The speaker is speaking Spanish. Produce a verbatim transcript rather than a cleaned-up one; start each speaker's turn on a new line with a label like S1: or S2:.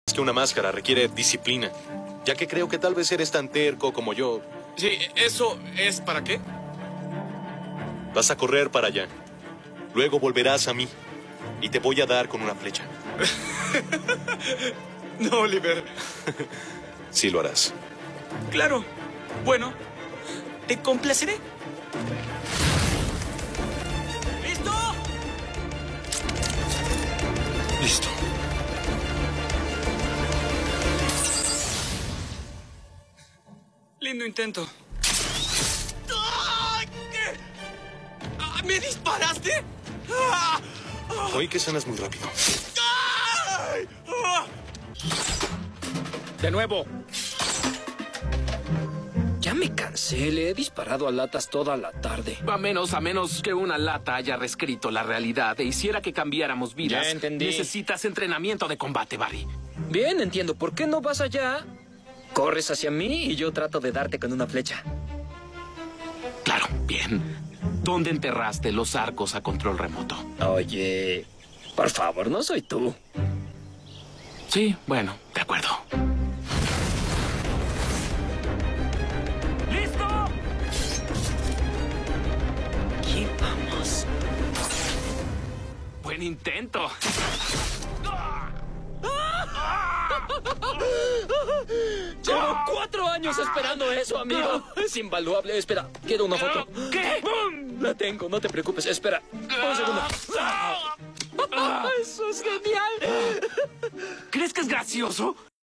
S1: que una máscara requiere disciplina, ya que creo que tal vez eres tan terco como yo.
S2: Sí, ¿eso es para qué?
S1: Vas a correr para allá. Luego volverás a mí y te voy a dar con una flecha.
S2: No, Oliver.
S1: Sí lo harás.
S2: Claro. Bueno, te complaceré. ¿Listo?
S1: Listo.
S2: Lindo intento. ¡Ah! ¿Qué? Ah, ¿me disparaste? ¡Ah! ¡Ah!
S1: Oí que sanas muy rápido.
S2: ¡Ay! ¡Ah!
S3: De nuevo. Ya me cansé. Le he disparado a latas toda la tarde.
S4: A menos, a menos que una lata haya reescrito la realidad e hiciera que cambiáramos vidas.
S3: Ya entendí.
S4: Necesitas entrenamiento de combate, Barry.
S3: Bien, entiendo. ¿Por qué no vas allá? Corres hacia mí y yo trato de darte con una flecha.
S4: Claro, bien. ¿Dónde enterraste los arcos a control remoto?
S3: Oye, por favor, no soy tú.
S4: Sí, bueno, de acuerdo. ¡Listo!
S3: Aquí vamos.
S4: Buen intento.
S3: Llevo cuatro años esperando eso, amigo. Es invaluable. Espera, quiero una foto.
S4: ¿Qué?
S3: La tengo, no te preocupes. Espera, un segundo. Eso es genial.
S4: ¿Crees que es gracioso?